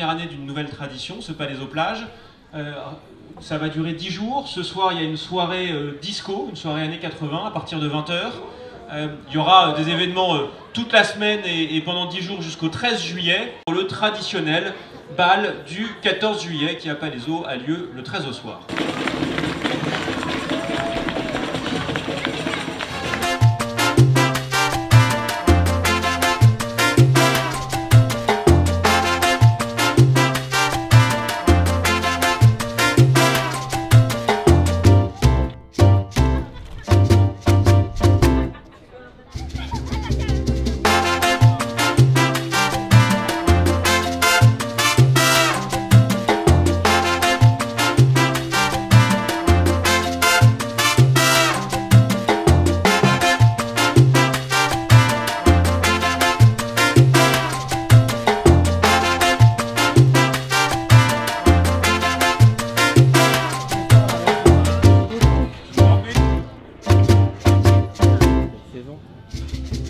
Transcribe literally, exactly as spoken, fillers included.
première année d'une nouvelle tradition, ce Palais aux plages. Euh, ça va durer dix jours. Ce soir, il y a une soirée euh, disco, une soirée années quatre-vingts, à partir de vingt heures. Euh, il y aura euh, des événements euh, toute la semaine et, et pendant dix jours jusqu'au treize juillet. Pour le traditionnel bal du quatorze juillet qui à Palaiseau a lieu le treize au soir. Saison.